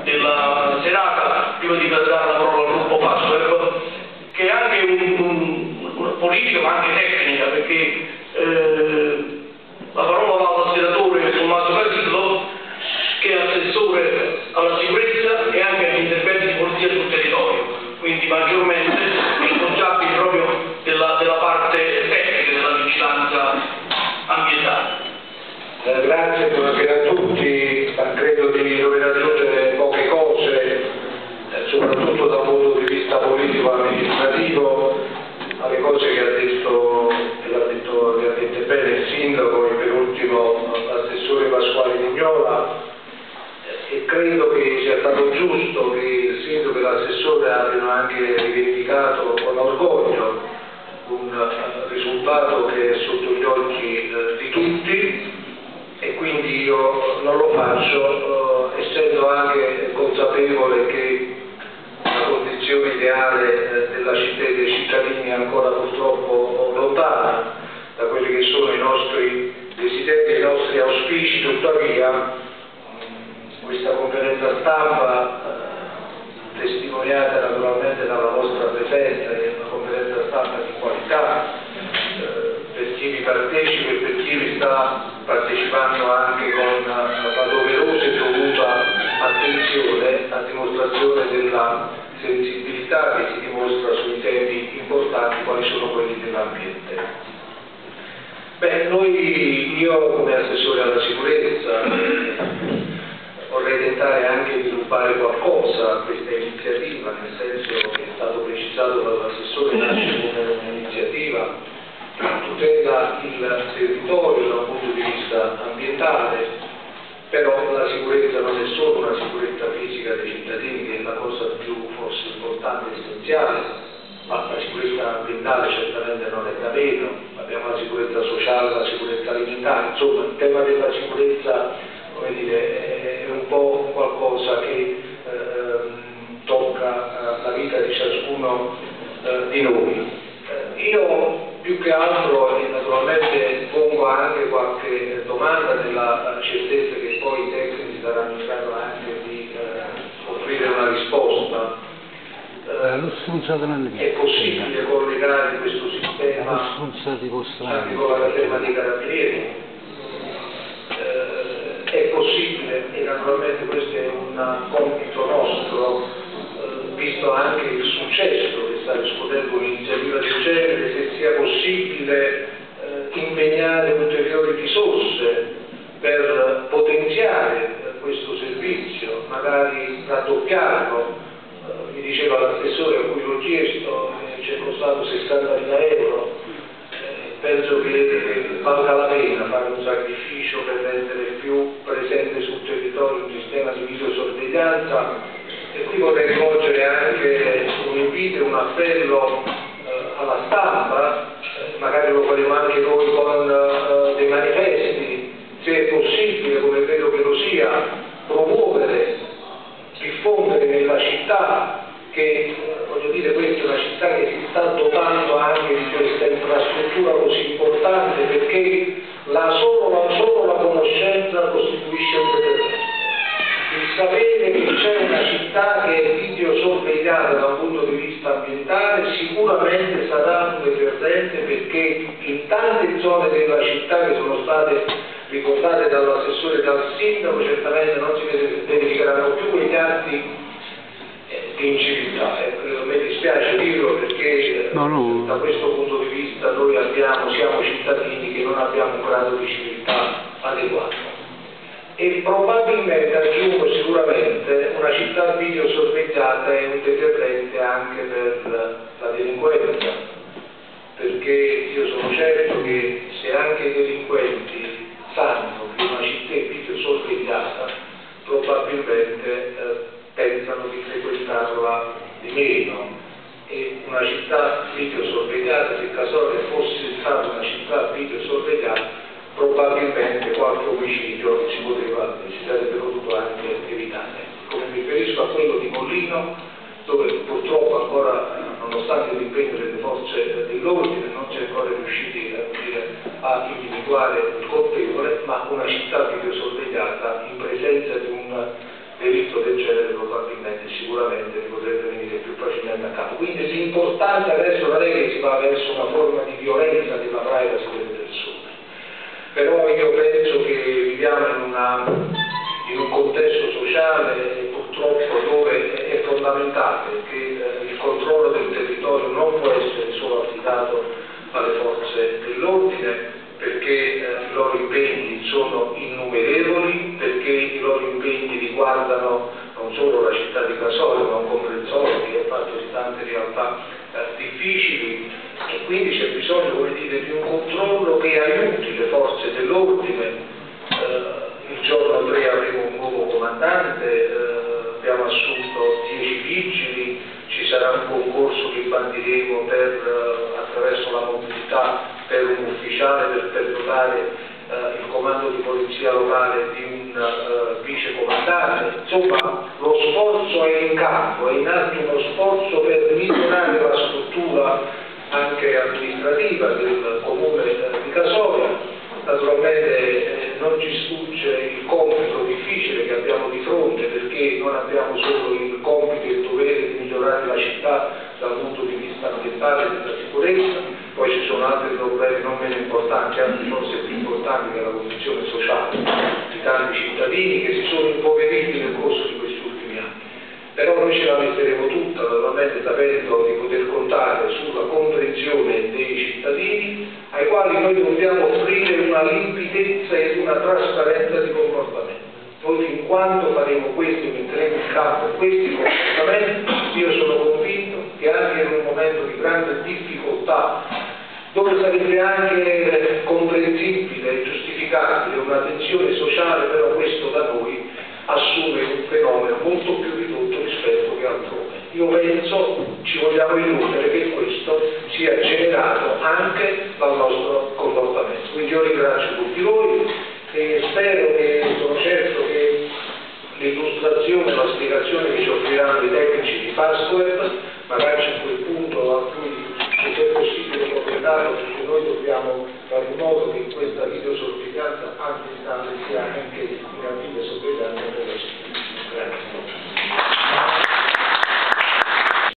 della serata, prima di dare la parola al gruppo Password, che è anche una politica ma anche tecnica, perché la parola va al senatore Tommaso Casillo, che è assessore alla sicurezza e anche agli interventi di polizia sul territorio, quindi maggiormente responsabile proprio della parte tecnica della vigilanza ambientale. Grazie, buonasera a tutti. Credo di dover aggiungere poche cose, soprattutto da un punto di vista politico-amministrativo, alle cose che ha detto bene il sindaco e per ultimo l'assessore Pasquale Vignola, e credo che sia stato giusto che il sindaco e l'assessore abbiano anche rivendicato con orgoglio un risultato che è sotto gli occhi di tutti. E quindi io non lo faccio, essendo anche consapevole che la condizione ideale della città e dei cittadini è ancora purtroppo lontana da quelli che sono i nostri desideri, i nostri auspici. Tuttavia questa conferenza stampa, testimoniata naturalmente dalla vostra presenza, è una conferenza stampa di qualità, per chi vi partecipa e per chi vi sta partecipando anche con la doverosa e dovuta attenzione, a dimostrazione della sensibilità che si dimostra sui temi importanti quali sono quelli dell'ambiente. Io come assessore alla sicurezza vorrei tentare anche di sviluppare qualcosa a questa iniziativa, nel senso che è stato precisato dall'assessore, nasce come un'iniziativa che tutela il territorio da un punto di vista ambientale, però la sicurezza non è solo una sicurezza fisica dei cittadini, che è la cosa più forse importante e essenziale, ma la sicurezza ambientale certamente non è da meno. Abbiamo la sicurezza sociale, la sicurezza alimentare, insomma il tema della sicurezza, come dire, è un po' qualcosa che tocca la vita di ciascuno di noi. Io più che altro, e naturalmente pongo anche qualche domanda nella certezza che poi i tecnici saranno in grado anche di offrire una risposta. È possibile collegare questo sistema anche con la caserma dei carabinieri? È possibile, e naturalmente questo è un compito nostro, visto anche il successo che sta riscuotendo un'iniziativa del genere, se sia possibile impegnare ulteriori risorse per potenziare questo servizio, magari raddoppiarlo. Mi diceva l'assessore a cui l'ho chiesto, ci è costato 60.000 euro. Penso che valga la pena fare un sacrificio per rendere più presente sul territorio un sistema di videosorveglianza. E qui vorrei rivolgere anche un invito, un appello alla stampa, magari lo faremo anche noi con dei manifesti, se è possibile, come credo che lo sia, promuovere, diffondere nella città che, voglio dire, questa è una città che si sta dotando anche di questa infrastruttura così importante, perché solo la conoscenza costituisce un deterrente. Il sapere che c'è una città che è videosorvegliata da un punto di vista ambientale sicuramente sarà un deterrente, perché in tante zone della città che sono state ricordate dall'assessore e dal sindaco certamente non si verificheranno più quegli atti di inciviltà. A me dispiace dirlo, perché da questo punto di vista noi siamo cittadini che non abbiamo un grado di civiltà adeguato. E probabilmente, aggiungo sicuramente, una città videosorvegliata è un deterrente anche per la delinquenza, perché io sono certo che se anche i delinquenti sanno che una città è videosorvegliata, probabilmente pensano di frequentarla di meno. E una città videosorvegliata, se casomai fosse stata una città videosorvegliata, probabilmente qualche omicidio si sarebbe potuto anche evitare. Come mi riferisco a quello di Mollino, dove purtroppo ancora, nonostante l'impegno delle forze dell'ordine, non si è ancora riusciti a individuare il colpevole, ma una città videosorvegliata in presenza di un delitto del genere facilmente, sicuramente potrebbe venire più facilmente a capo. Quindi l'importante adesso non è che si va verso una forma di violenza della privacy delle persone, però io penso che viviamo in un contesto sociale purtroppo dove è fondamentale che il controllo del territorio non può essere solo affidato alle forze dell'ordine, perché i loro impegni sono innumerevoli, perché i loro impegni riguardano non solo la città di Casorio, ma un comprensorio che è fatto di tante realtà difficili, e quindi c'è bisogno, come dire, di un controllo che aiuti le forze dell'ordine. Il giorno 3 avremo un nuovo comandante, abbiamo assunto 10 vigili, ci sarà un concorso che bandiremo attraverso la mobilità per un ufficiale per dotare il comando di polizia locale di un vice comandante. Insomma, lo sforzo è in campo, è in atto uno sforzo per migliorare la struttura anche amministrativa del comune di Casoria. Naturalmente non ci sfugge il compito difficile che abbiamo di fronte, perché non abbiamo solo il compito e il dovere di migliorare la città dal punto di vista ambientale e della sicurezza, poi ci sono altri problemi non meno importanti, anzi forse più importanti, che la condizione sociale di tanti cittadini che si sono impoveriti nel corso di questi ultimi anni. Però noi ce la metteremo tutta, naturalmente sapendo di poter contare sulla comprensione dei cittadini, ai quali noi dobbiamo offrire una limpidezza e una trasparenza di comportamento. Noi fin quando faremo questo e metteremo in campo questi comportamenti, io sono convinto che anche in un momento di grande difficoltà, dove sarebbe anche comprensibile e giustificabile una tensione sociale, però questo da noi assume un fenomeno molto più ridotto rispetto che altrove. Io penso, ci vogliamo illudere che questo sia generato anche dal nostro comportamento. Quindi io ringrazio tutti voi e sono certo che l'illustrazione, la spiegazione che ci offriranno i tecnici di Fastweb